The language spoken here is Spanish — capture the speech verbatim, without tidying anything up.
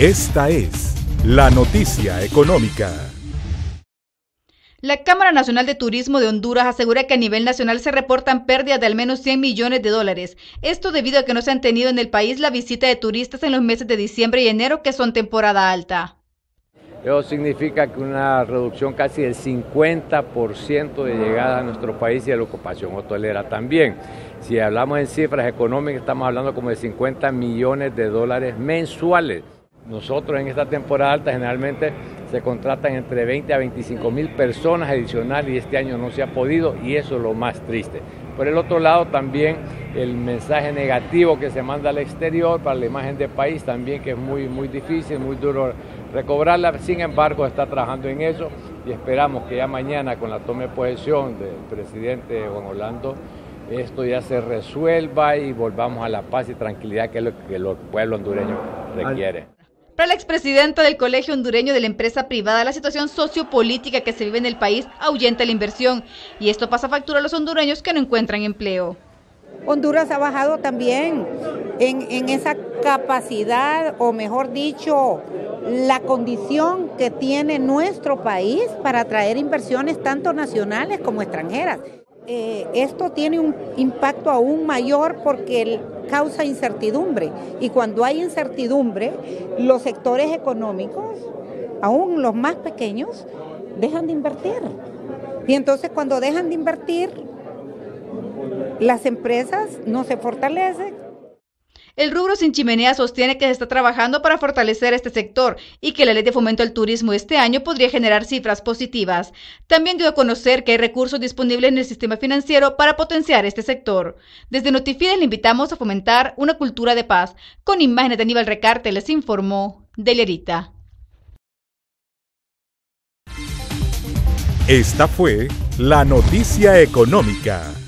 Esta es la noticia económica. La Cámara Nacional de Turismo de Honduras asegura que a nivel nacional se reportan pérdidas de al menos cien millones de dólares. Esto debido a que no se han tenido en el país la visita de turistas en los meses de diciembre y enero, que son temporada alta. Eso significa que una reducción casi del cincuenta por ciento de llegada a nuestro país y de la ocupación hotelera también. Si hablamos en cifras económicas, estamos hablando como de cincuenta millones de dólares mensuales. Nosotros en esta temporada alta generalmente se contratan entre veinte a veinticinco mil personas adicionales y este año no se ha podido, y eso es lo más triste. Por el otro lado también el mensaje negativo que se manda al exterior para la imagen del país también, que es muy, muy difícil, muy duro recobrarla. Sin embargo, está trabajando en eso y esperamos que ya mañana, con la toma de posesión del presidente Juan Orlando, esto ya se resuelva y volvamos a la paz y tranquilidad, que es lo que el pueblo hondureño requiere. Para el expresidente del Colegio Hondureño de la Empresa Privada, la situación sociopolítica que se vive en el país ahuyenta la inversión, y esto pasa factura a los hondureños que no encuentran empleo. Honduras ha bajado también en, en esa capacidad, o mejor dicho, la condición que tiene nuestro país para atraer inversiones tanto nacionales como extranjeras. Eh, esto tiene un impacto aún mayor porque causa incertidumbre, y cuando hay incertidumbre, los sectores económicos, aún los más pequeños, dejan de invertir. Y entonces cuando dejan de invertir, las empresas no se fortalecen. El rubro Sin Chimenea sostiene que se está trabajando para fortalecer este sector y que la Ley de Fomento al Turismo este año podría generar cifras positivas. También dio a conocer que hay recursos disponibles en el sistema financiero para potenciar este sector. Desde Notifides le invitamos a fomentar una cultura de paz. Con imágenes de Aníbal Recarte les informó Delerita. Esta fue la noticia económica.